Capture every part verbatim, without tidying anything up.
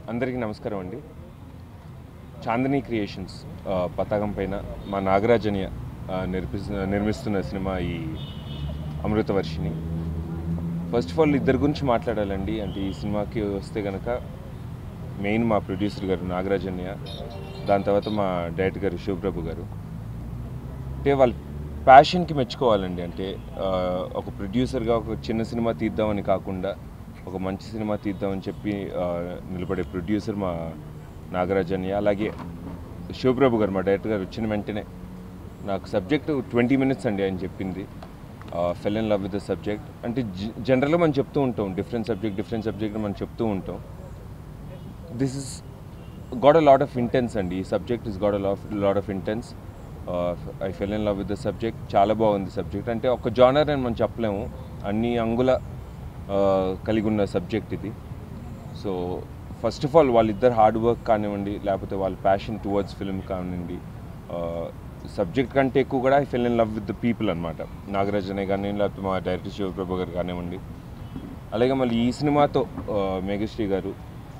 అందరికీ నమస్కారం అండి. చాందిని క్రియేషన్స్ పతాకం పైన మా నాగరాజన్య నిర్మి నిర్మిస్తున్న సినిమా ఈ అమృతవర్షిని. ఫస్ట్ ఆఫ్ ఆల్ ఇద్దరి గురించి మాట్లాడాలండి. అంటే ఈ సినిమాకి వస్తే కనుక మెయిన్ మా ప్రొడ్యూసర్ గారు నాగరాజన్య, దాని తర్వాత మా డైరెక్టర్ గారు శివప్రభు గారు. అంటే వాళ్ళ ప్యాషన్కి మెచ్చుకోవాలండి. అంటే ఒక ప్రొడ్యూసర్గా ఒక చిన్న సినిమా తీద్దామని కాకుండా ఒక మంచి సినిమా తీద్దామని చెప్పి నిలబడే ప్రొడ్యూసర్ మా నాగరాజన్య. అలాగే శివప్రభు గారు మా డైరెక్టర్ గారు వచ్చిన వెంటనే నాకు సబ్జెక్ట్ ట్వంటీ మినిట్స్ అండి ఆయన చెప్పింది. Fell in love with the subject. అంటే జనరల్గా మనం చెప్తూ ఉంటాం డిఫరెంట్ సబ్జెక్ట్ డిఫరెంట్ సబ్జెక్ట్ మనం చెప్తూ ఉంటాం. This is got a lot of intense అండి. ఈ subject is got a lot of intense. I fell in love with the subject. చాలా బాగుంది సబ్జెక్ట్. అంటే ఒక జానర్ అని మనం చెప్పలేము, అన్ని అంగుల కలిగి ఉన్న సబ్జెక్ట్ ఇది. సో ఫస్ట్ ఆఫ్ ఆల్ వాళ్ళిద్దరు హార్డ్ వర్క్ కానివ్వండి, లేకపోతే వాళ్ళ ప్యాషన్ టువర్డ్స్ ఫిల్మ్ కానివ్వండి, సబ్జెక్ట్ కంటే ఎక్కువ కూడా I fell in love with the people అనమాట. నాగరాజనే కానీ లేకపోతే మా డైరెక్టర్ శివప్రభు గారు కానివ్వండి. అలాగే మళ్ళీ ఈ సినిమాతో మేఘశ్రీ గారు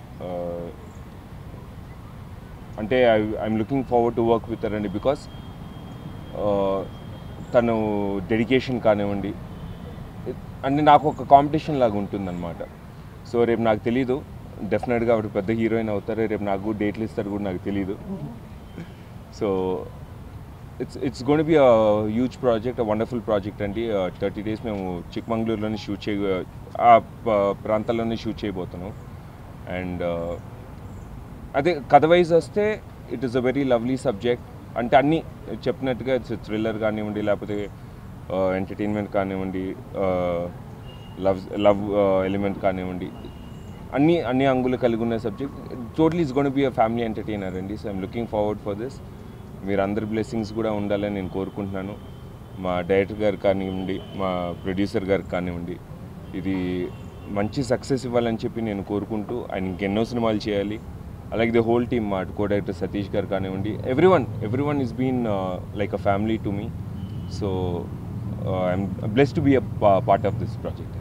అంటే I I'm looking forward to work with her అండి. బికాస్ తను డెడికేషన్ కానివ్వండి అంటే నాకు ఒక కాంపిటీషన్ లాగా ఉంటుందన్నమాట. సో రేపు నాకు తెలీదు, డెఫినెట్గా ఆవిడ పెద్ద హీరోయిన్ అవుతారు, రేపు నాకు డేట్లు ఇస్తారు కూడా నాకు తెలీదు. So it's it's gonna be a huge project, a wonderful project అండి. థర్టీ డేస్ మేము చిక్మంగళూరులోనే షూట్ చేయ ఆ ప్రాంతాల్లోనే షూట్ చేయబోతున్నాం. అండ్ అదే కథ వైజ్ వస్తే it is a very lovely subject. అంటే అన్నీ చెప్పినట్టుగా ఇట్స్ థ్రిల్లర్ కానివ్వండి, లేకపోతే ఎంటర్టైన్మెంట్ కానివ్వండి, లవ్ లవ్ ఎలిమెంట్ కానివ్వండి, అన్ని అన్ని అంగులు కలిగి ఉన్న subject. Totally is gonna be a family entertainer అండి. So I'm looking forward for this. మీరు అందరి బ్లెస్సింగ్స్ కూడా ఉండాలని నేను కోరుకుంటున్నాను. మా డైరెక్టర్ గారు కానివ్వండి, మా ప్రొడ్యూసర్ గారికి కానివ్వండి, ఇది మంచి సక్సెస్ ఇవ్వాలని చెప్పి నేను కోరుకుంటూ ఆయన ఇంకెన్నో సినిమాలు చేయాలి. అలాగే ది హోల్ టీమ్, మా కో డైరెక్టర్ సతీష్ గారు కానివ్వండి, every one every one is been like a family to me. So I'm blessed to be a part of this project.